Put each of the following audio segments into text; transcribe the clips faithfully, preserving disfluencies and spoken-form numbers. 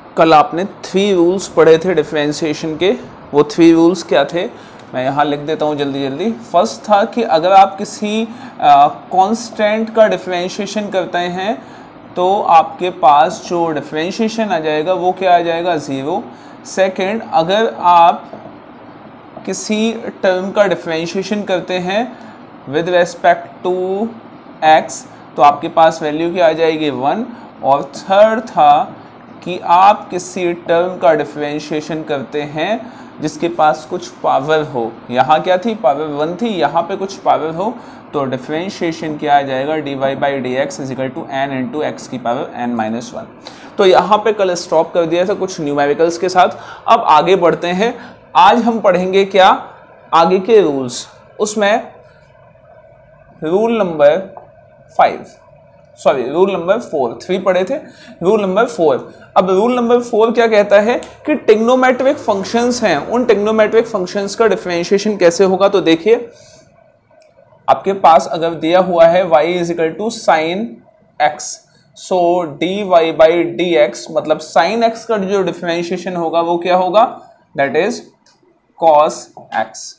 कल आपने three rules पढ़े थे डिफरेंशिएशन के। वो थ्री रूल्स क्या थे, मैं यहाँ लिख देता हूँ जल्दी जल्दी। फर्स्ट था कि अगर आप किसी कांस्टेंट का डिफरेंशिएशन करते हैं तो आपके पास जो डिफरेंशिएशन आ जाएगा वो क्या आ जाएगा, ज़ीरो। सेकंड, अगर आप किसी टर्म का डिफरेंशिएशन करते हैं विद रेस्पेक्ट टू एक्स तो आपके पास वैल्यू क्या आ जाएगी, वन। और थर्ड था कि आप किसी टर्म का डिफरेंशिएशन करते हैं जिसके पास कुछ पावर हो। यहाँ क्या थी, पावर वन थी, यहाँ पे कुछ पावर हो तो डिफरेंशिएशन क्या आ जाएगा, d y by d x is equal to n into x की पावर एन माइनस वन। तो यहाँ पे कल स्टॉप कर दिया था कुछ न्यूमेरिकल्स के साथ। अब आगे बढ़ते हैं। आज हम पढ़ेंगे क्या, आगे के रूल्स। उसमें rule number five sorry rule number four, three पढ़े थे, रूल नंबर फोर। अब रूल नंबर फोर क्या कहता है कि ट्रिग्नोमेट्रिक फंक्शंस हैं, उन ट्रिग्नोमेट्रिक फंक्शंस का डिफरेंशिएशन कैसे होगा। तो देखिए, आपके पास अगर दिया हुआ है y is equal to sine x, so d y by d x मतलब साइन एक्स का जो डिफरेंशिएशन होगा वो क्या होगा, that is cos x.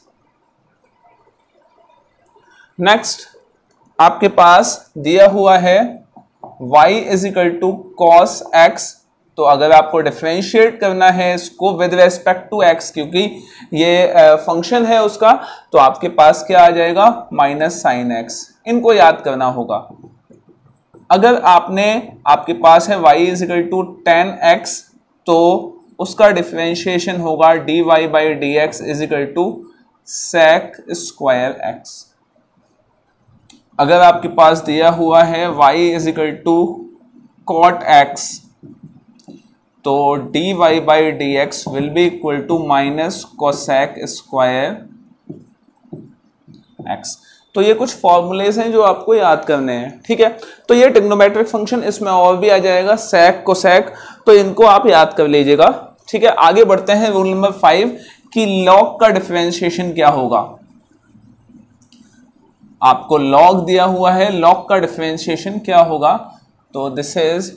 Next, आपके पास दिया हुआ है y is equal to cos x, तो अगर आपको डिफरेंशिएट करना है इसको विद रेस्पेक्ट टू x, क्योंकि ये फंक्शन है उसका, तो आपके पास क्या आ जाएगा, माइनस साइन एक्स। इनको याद करना होगा। अगर आपने आपके पास है y is equal to tan x तो उसका डिफरेंशिएशन होगा d y by d x is equal to sec square x. अगर आपके पास दिया हुआ है y is equal to cot x तो d y by d x will be equal to minus cosec square x. तो ये कुछ फॉर्मूलेज हैं जो आपको याद करने हैं, ठीक है। तो ये ट्रिग्नोमेट्रिक फंक्शन, इसमें और भी आ जाएगा सेक कोसेक, तो इनको आप याद कर लीजिएगा, ठीक है। आगे बढ़ते हैं रूल नंबर फाइव कि लॉग का डिफरेंशिएशन क्या होगा। आपको लॉग दिया हुआ है, लॉग का डिफरेंशिएशन क्या होगा। तो this is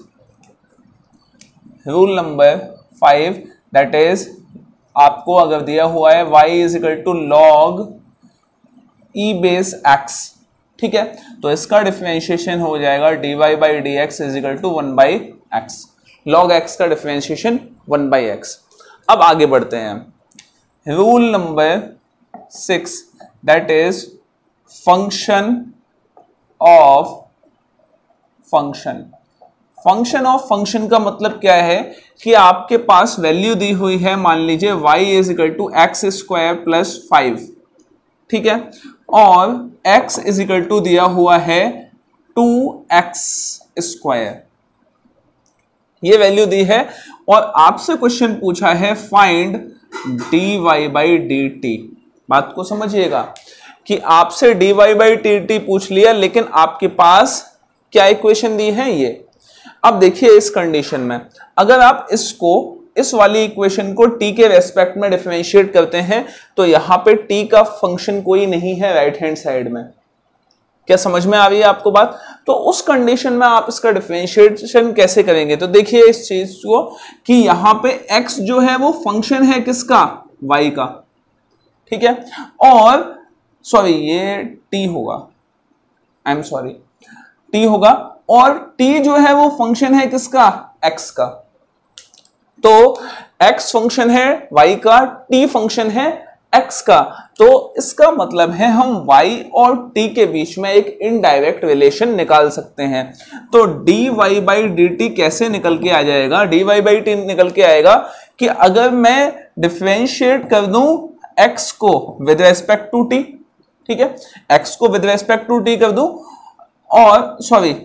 rule number five, that is आपको अगर दिया हुआ है y is equal to log e base x, ठीक है, तो इसका डिफरेंशिएशन हो जाएगा d y by d x is equal to one by x. Log x का डिफरेंशिएशन वन बाई एक्स। अब आगे बढ़ते हैं। Rule number six, that is function of function. Function of function का मतलब क्या है कि आपके पास वैल्यू दी हुई है, मान लीजिए y is equal to x square plus five, ठीक है, और x इज इक्वल टू दिया हुआ है टू एक्स स्क्वायर, ये वैल्यू दी है। और आपसे क्वेश्चन पूछा है find d y by d t. बात को समझिएगा कि आपसे d y by d t पूछ लिया, लेकिन आपके पास क्या इक्वेशन दी है ये। अब देखिए, इस कंडीशन में अगर आप इसको, इस वाली इक्वेशन को t के रेस्पेक्ट में डिफरेंशिएट करते हैं तो यहां पे t का फंक्शन कोई नहीं है राइट हैंड साइड में। क्या समझ में आ रही है आपको बात। तो उस कंडीशन में आप इसका डिफरेंशिएशन कैसे करेंगे। तो देखिए इस चीज को कि यहां पे x जो है वो फंक्शन है किसका, y का, ठीक है, और सॉरी ये t होगा, आई एम सॉरी t होगा, और t जो है वो फंक्शन है किसका, x का। तो x फंक्शन है y का, t फंक्शन है x का। तो इसका मतलब है हम y और t के बीच में एक इनडायरेक्ट रिलेशन निकाल सकते हैं। तो dy बाई dt कैसे निकल के आ जाएगा, dy बाई dt निकल के आएगा कि अगर मैं डिफरेंशिएट कर दूं x को विद रेस्पेक्ट टू t, ठीक है, x को विद रेस्पेक्ट टू t कर दूं, और सॉरी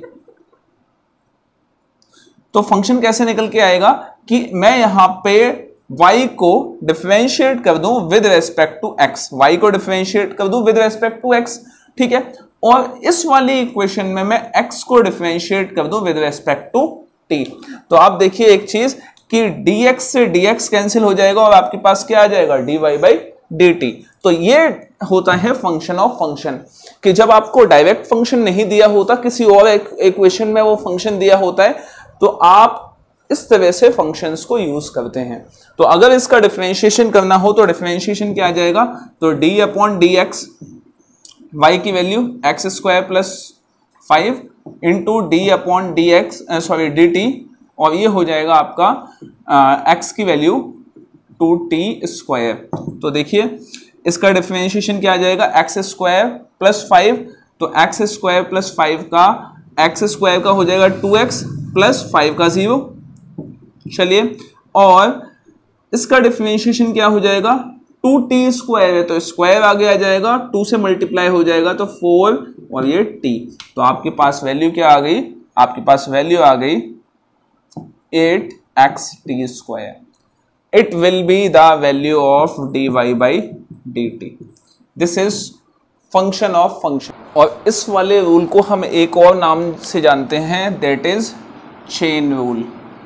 तो फंक्शन कैसे निकल के आएगा कि मैं यहां पे y को डिफरेंशिएट कर दूं with respect to x, y को डिफरेंशिएट कर दूं विद रेस्पेक्ट टू x, ठीक है, और इस वाली इक्वेशन में मैं x को डिफरेंशिएट कर दूं विद रेस्पेक्ट टू t। तो आप देखिए एक चीज कि dx से dx कैंसिल हो जाएगा और आपके पास क्या आ जाएगा, dy बाई dt। तो ये होता है फंक्शन ऑफ फंक्शन, कि जब आपको डायरेक्ट फंक्शन नहीं दिया होता, किसी और इक्वेशन में वो फंक्शन दिया होता है, तो आप इस तरह से फंक्शंस को यूज करते हैं। तो अगर इसका डिफरेंशिएशन करना हो तो डिफरेंशिएशन क्या आ जाएगा, तो d upon d x, y की value x square plus five into d upon d x sorry d t, और ये हो जाएगा आपका एक्स की वैल्यू टू टी स्क्वायर। तो देखिए इसका डिफरेंशिएशन क्या आ जाएगा, एक्स स्क्वायर प्लस फाइव, तो एक्स स्क्वायर प्लस फाइव का एक्स स्क्वायर का हो जाएगा टू एक्स प्लस फाइव का जीरो। चलिए, और इसका डिफरेंशिएशन क्या हो जाएगा, टू टी स्क्वायर है तो स्क्वायर आगे आ जाएगा, टू से मल्टीप्लाई हो जाएगा तो फोर और ये टी। तो आपके पास वैल्यू क्या आ गई, आपके पास वैल्यू आ गई eight x t square. It will be the value of dy by dt. This is function of function. और इस वाले रूल को हम एक और नाम से जानते हैं, that is chain rule.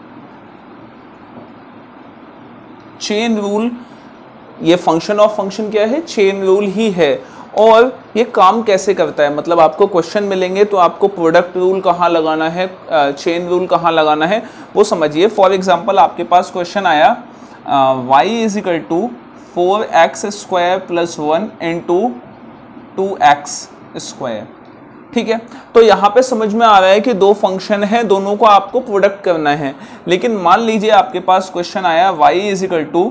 Chain rule, ये function of function क्या है, chain rule ही है। और ये काम कैसे करता है, मतलब आपको क्वेश्चन मिलेंगे तो आपको प्रोडक्ट रूल कहाँ लगाना है, चेन रूल कहाँ लगाना है वो समझिए। फॉर एग्जांपल आपके पास क्वेश्चन आया y is equal to four x square plus one into two x square, ठीक है। तो यहाँ पे समझ में आ रहा है कि दो फंक्शन है, दोनों को आपको प्रोडक्ट करना है। लेकिन मान लीजिए आपके पास क्वेश्चन आया y is equal to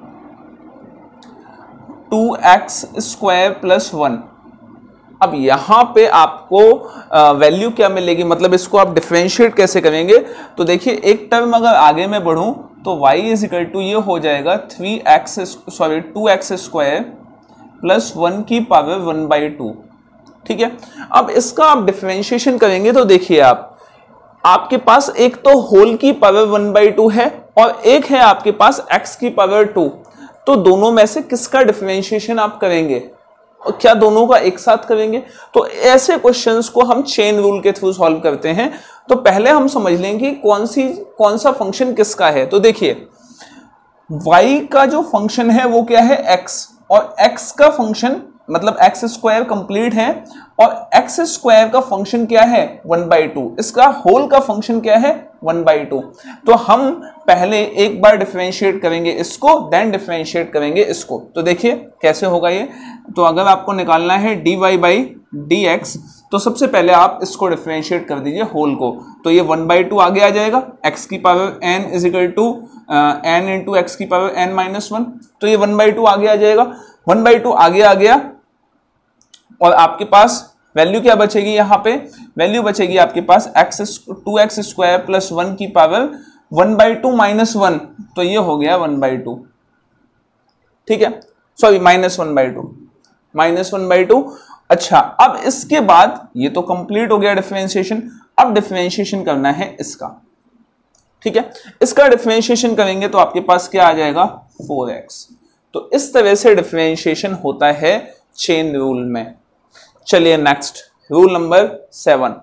two x square plus one. अब यहाँ पे आपको वैल्यू क्या मिलेगी, मतलब इसको आप डिफरेंशिएट कैसे करेंगे। तो देखिए एक टर्म अगर आगे में बढ़ूं तो y इज इक्वल टू ये हो जाएगा three x sorry two x square plus one की पावर वन बाई टू, ठीक है। अब इसका आप डिफरेंशिएशन करेंगे तो देखिए आप आपके पास एक तो होल की पावर वन बाई टू है और एक है आपके पास x की पावर टू। तो दोनों में से किसका डिफरेंशिएशन आप करेंगे, और क्या दोनों का एक साथ करेंगे। तो ऐसे क्वेश्चंस को हम चेन रूल के थ्रू सॉल्व करते हैं। तो पहले हम समझ लेंगे कि कौन सी कौन सा फंक्शन किसका है। तो देखिए y का जो फंक्शन है वो क्या है, x, और x का फंक्शन मतलब एक्स स्क्वायर कंप्लीट है और एक्स स्क्वायर का फंक्शन क्या है, वन बाई टू। इसका होल का फंक्शन क्या है, वन बाई टू। तो हम पहले एक बार डिफरेंशिएट करेंगे इसको, देन डिफरेंशिएट करेंगे इसको। तो देखिए कैसे होगा ये। तो अगर आपको निकालना है d y by d x, तो सबसे पहले आप इसको डिफरेंशिएट कर दीजिए होल को। तो ये वन बाई टू आगे आ जाएगा, एक्स की power n is equal to n into x की पावर एन माइनस वन। तो ये वन बाई टू आगे आ जाएगा, वन बाई टू आगे आ गया और आपके पास वैल्यू क्या बचेगी, यहाँ पे वैल्यू बचेगी आपके पास x two x square plus one की power one by two minus one. तो ये हो गया वन बाई टू, ठीक है, sorry minus one by two, minus one by two. अच्छा, अब इसके बाद ये तो कंप्लीट हो गया डिफरेंशिएशन। अब डिफरेंशिएशन करना है इसका, ठीक है। इसका डिफरेंशिएशन करेंगे तो आपके पास क्या आ जाएगा, फोर एक्स। तो इस तरह से डिफरेंशिएशन होता है चेन रूल में। चलिए next rule number seven.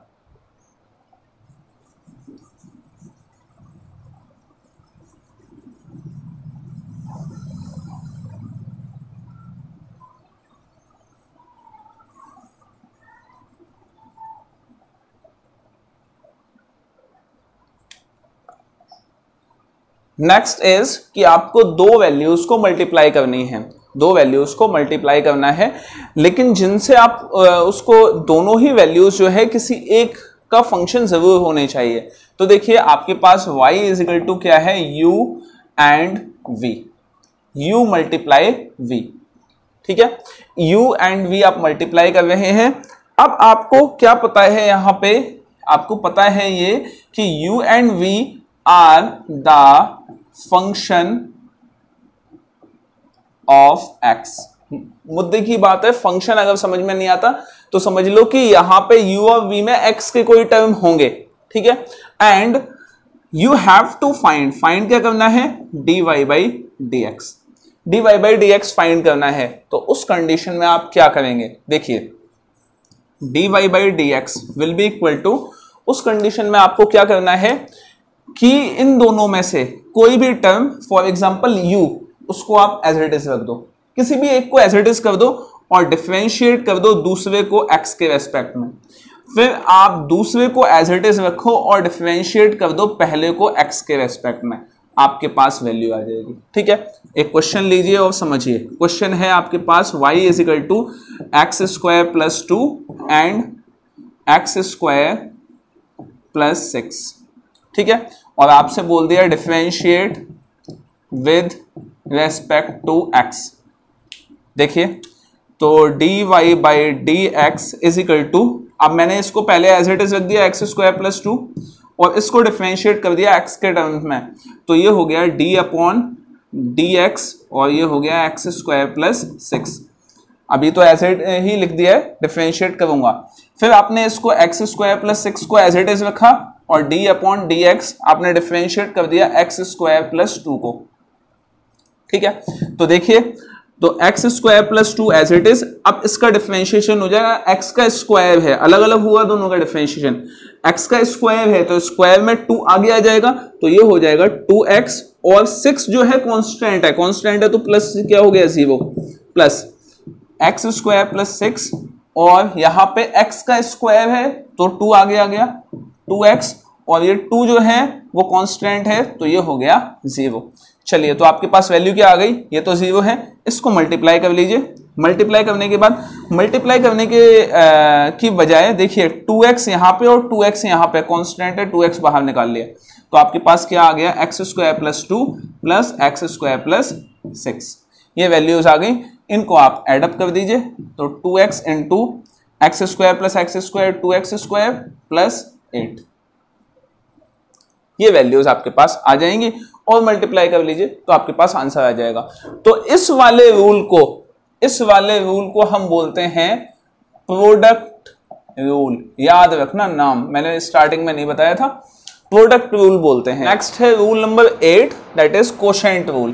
Next is कि आपको दो वैल्यूज को मल्टीप्लाई करनी है, दो वैल्यूज को मल्टीप्लाई करना है, लेकिन जिनसे आप उसको दोनों ही वैल्यूज जो है किसी एक का फंक्शन जरूर होने चाहिए। तो देखिए आपके पास y इज इक्वल टू क्या है, u and v, u multiply v, ठीक है। u एंड v आप मल्टीप्लाई कर रहे हैं। अब आपको क्या पता है, यहां पे आपको पता है ये कि u and v are the function of x। मुद्दे की बात है, फंक्शन अगर समझ में नहीं आता तो समझ लो कि यहां पे u और v में x के कोई टर्म होंगे, ठीक है। And you have to find, find क्या करना है, dy by d x, dy by d x find करना है। तो उस कंडीशन में आप क्या करेंगे, देखिए dy by d x will be equal to, उस कंडीशन में आपको क्या करना है कि इन दोनों में से कोई भी टर्म, फॉर एग्जांपल u, उसको आप एज इट इज रख दो, किसी भी एक को एज इट इज कर दो और डिफरेंशिएट कर दो दूसरे को x के रेस्पेक्ट में। फिर आप दूसरे को एज इट इज रखो और डिफरेंशिएट कर दो पहले को x के रेस्पेक्ट में, आपके पास वैल्यू आ जाएगी। ठीक है, एक क्वेश्चन लीजिए और समझिए। क्वेश्चन है आपके पास y is equal to x square plus two and x square plus six. ठीक है, और आपसे बोल दिया differentiate with respect to x। देखिए, तो d y by d x is equal to, अब मैंने इसको पहले एज इट इज रख दिया एक्स स्क्वायर प्लस टू और इसको डिफरेंशिएट कर दिया x के टर्म्स में, तो ये हो गया d अपॉन डी एक्स और ये हो गया एक्स स्क्वायर प्लस सिक्स। अभी तो एज इट ही लिख दिया है, डिफरेंशिएट करूंगा। फिर आपने इसको एक्स स्क्वायर प्लस सिक्स को एज इट इज रखा और d अपॉन डी एक्स आपने डिफरेंशिएट कर दिया एक्स स्क्वायर प्लस टू को। ठीक है, तो देखिए, तो x square plus two as it is, अब इसका डिफरेंशिएशन हो जाएगा, एक्स का स्क्वायर है, अलग अलग हुआ दोनों का डिफरेंशिएशन, एक्स का स्क्वायर है तो स्क्वायर में टू आगे आ जाएगा, तो ये हो जाएगा टू एक्स और सिक्स जो है कांस्टेंट है, कांस्टेंट है तो प्लस क्या हो गया zero, plus x square plus six और यहाँ पे एक्स का स्क्वायर है तो टू आगे आ गया, टू एक्स और ये टू जो है वो कांस्टेंट है तो ये हो गया जीरो। चलिए, तो आपके पास वैल्यू क्या आ गई, ये तो जीरो है, इसको मल्टीप्लाई कर लीजिए। मल्टीप्लाई करने के बाद, मल्टीप्लाई करने के आ, की बजाय देखिए टू एक्स यहाँ पे और टू एक्स यहाँ पे कांस्टेंट है, टू एक्स बाहर निकाल लिया, तो आपके पास क्या आ गया, x square plus two plus x square plus six. ये वैल्यूज आ गई, इनको आप एडअप कर दीजिए, तो two x into x square plus x square two x square plus eight, ये वैल्यूज आपके पास आ जाएंगी और मल्टीप्लाई कर लीजिए तो आपके पास आंसर आ जाएगा। तो इस वाले रूल को इस वाले रूल को हम बोलते हैं प्रोडक्ट रूल। याद रखना नाम, मैंने स्टार्टिंग में नहीं बताया था, प्रोडक्ट रूल बोलते हैं। नेक्स्ट है rule number eight, that is quotient rule.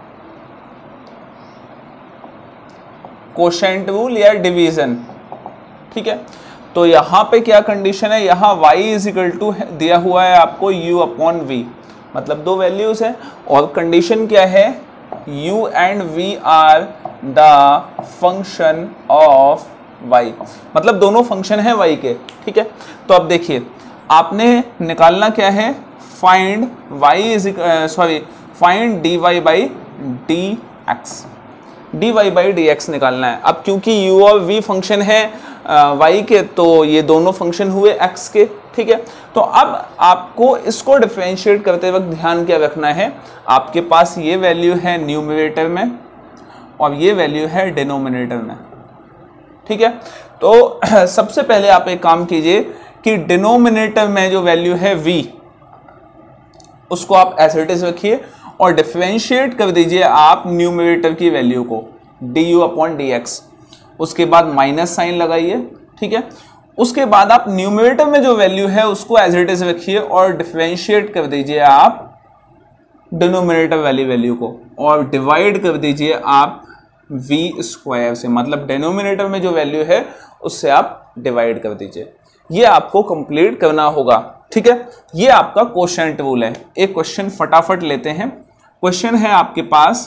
Quotient rule या डिवीजन। ठीक है, तो यहां पे क्या कंडीशन है, यहां y इज इक्वल टू दिया हुआ है आपको u अपॉन v, मतलब दो वैल्यूज है और कंडीशन क्या है, u and v are the function of y, मतलब दोनों फंक्शन है y के। ठीक है, तो अब देखिए, आपने निकालना क्या है, find y is sorry find dy by d x, d y by d x निकालना है। अब क्योंकि u और v फंक्शन है y के, तो ये दोनों फंक्शन हुए x के। ठीक है, तो अब आपको इसको डिफरेंशिएट करते वक्त ध्यान क्या रखना है, आपके पास ये वैल्यू है न्यूमरेटर में और ये वैल्यू है डिनोमिनेटर में। ठीक है, तो सबसे पहले आप एक काम कीजिए कि डिनोमिनेटर में जो वैल्यू है v, उसको आप एज इट इज रखिए और डिफरेंशिएट कर दीजिए आप न्यूमरेटर की वैल्यू को d u upon d x, उसके बाद माइनस साइन लगाइए। ठीक है, उसके बाद आप न्यूमरेटर में जो वैल्यू है उसको एज इट इज रखिए और डिफरेंशिएट कर दीजिए आप डिनोमिनेटर वाली वैल्यू को और डिवाइड कर दीजिए आप v स्क्वायर से, मतलब डिनोमिनेटर में जो वैल्यू है उससे आप डिवाइड कर दीजिए। ये आपको कंप्लीट करना होगा। ठीक है, ये आपका कोशेंट रूल है। एक क्वेश्चन फटाफट लेते हैं। क्वेश्चन है आपके पास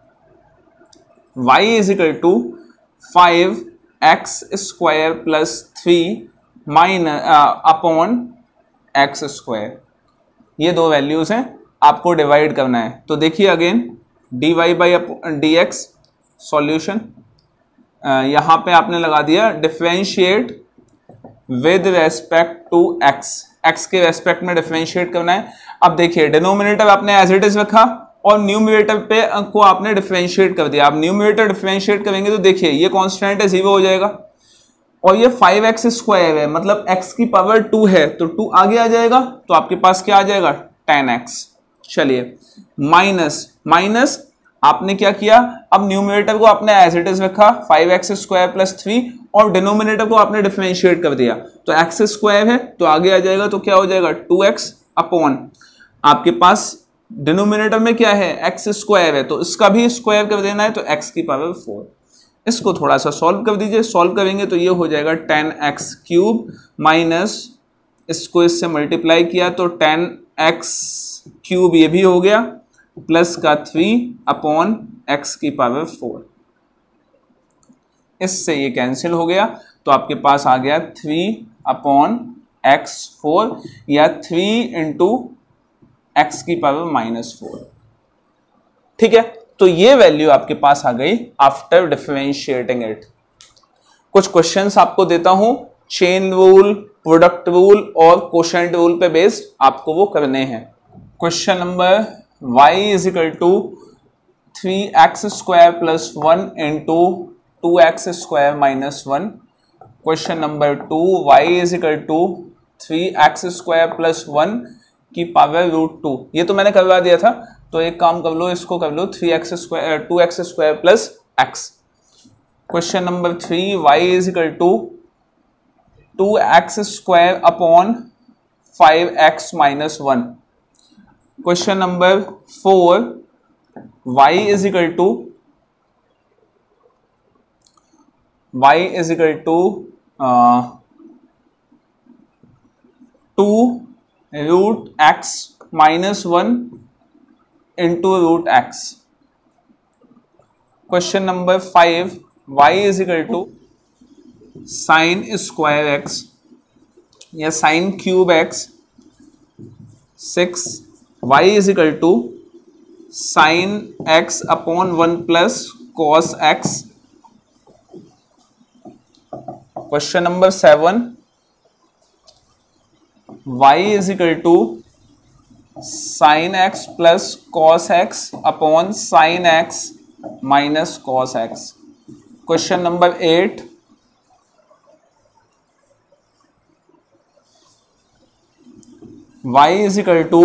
y is equal to five x square plus three minus upon x square, ये दो वैल्यूज हैं, आपको डिवाइड करना है। तो देखिए again d y by d x solution, यहाँ पे आपने लगा दिया differentiate with respect to x, x के रेस्पेक्ट में डिफरेंशिएट करना है। अब देखिए डिनोमिनेटर आपने एज इट इज रखा और न्यूमरेटर पे को आपने डिफरेंशिएट कर दिया। आप न्यूमरेटर डिफरेंशिएट करेंगे तो देखिए ये कांस्टेंट है, जीरो हो जाएगा और ये फाइव एक्स स्क्वायर है, मतलब x की पावर टू है तो टू आगे आ जाएगा, तो आपके पास क्या आ जाएगा, टेन एक्स। चलिए माइनस माइनस आपने क्या किया, अब न्यूमरेटर को आपने एज इट इज रखा five x square plus three और डिनोमिनेटर को आपने डिफरेंशिएट कर दिया, तो एक्स स्क्वायर है तो आगे आ जाएगा, तो क्या हो जाएगा टू एक्स अपॉन, आपके पास डिनोमिनेटर में क्या है एक्स स्क्वायर है तो इसका भी स्क्वायर कर देना है, तो एक्स की पावर फोर। इसको थोड़ा सा सॉल्व कर दीजिए, सॉल्व करेंगे तो ये हो जाएगा टेन एक्स क्यूब माइनस इसको इससे मल्टीप्लाई किया तो टेन एक्स क्यूब ये भी हो गया प्लस का थ्री अपॉन एक्स की पावर फोर, इससे ये कैंसिल हो गया तो आपके पास आ गया थ्री अपॉन एक्स फोर या थ्री इंटू एक्स की पावर माइनस फोर। ठीक है, तो ये वैल्यू आपके पास आ गई आफ्टर डिफरेंशिएटिंग इट। कुछ क्वेश्चंस आपको देता हूं, चेन रूल, प्रोडक्ट रूल और कोशेंट रूल पे बेस्ड आपको वो करने हैं। Question number y is equal to three x square plus one into two x square minus one. Question number two, y is equal to three x square plus one की power root two. ये तो मैंने करवा दिया था, तो एक काम कर लो, इसको कर लो three x square two x square plus X. Question number three, y is equal to two x square upon five X minus one. Question number four, y is equal to y is equal to two root X minus one into root X. Question number five, y is equal to sine square X या sine cube X six. y is equal to sine X upon one plus cos X. Question number seven, y is equal to sine X plus cos X upon sine X minus cos X. Question number eight, y is equal to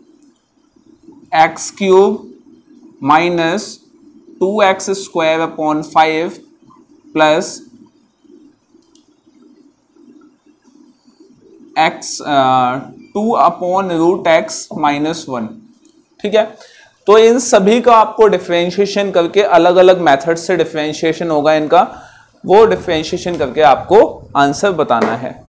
X cube minus two x square upon five plus X two upon root X minus one. ठीक है, तो इन सभी का आपको differentiation करके अलग अलग method से डिफरेंशिएशन होगा इनका, वो डिफरेंशिएशन करके आपको आंसर बताना है।